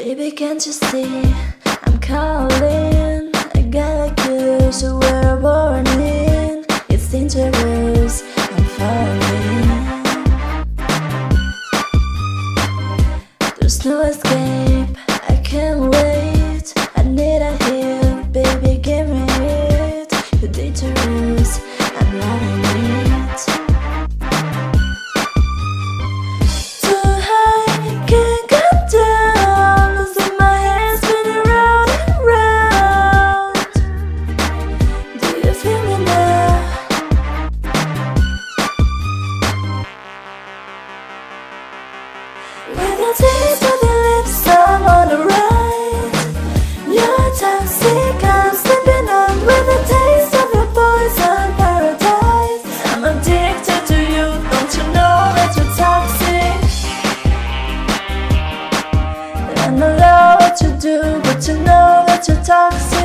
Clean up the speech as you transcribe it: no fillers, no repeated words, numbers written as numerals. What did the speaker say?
Baby, can't you see I'm calling? I got a kiss, so we're born in. It's dangerous, I'm falling. There's no escape, I can't wait. I need a hit, baby, give me it. You're dangerous, I'm loving it. Too high, can't come down. Losing my hands, spinning round and round. Do you feel me now? With a taste of your lips, I'm on the ride. You're toxic, I'm slipping on. With a taste of your poison paradise, I'm addicted to you, don't you know that you're toxic? I don't know what you do, but you know that you're toxic.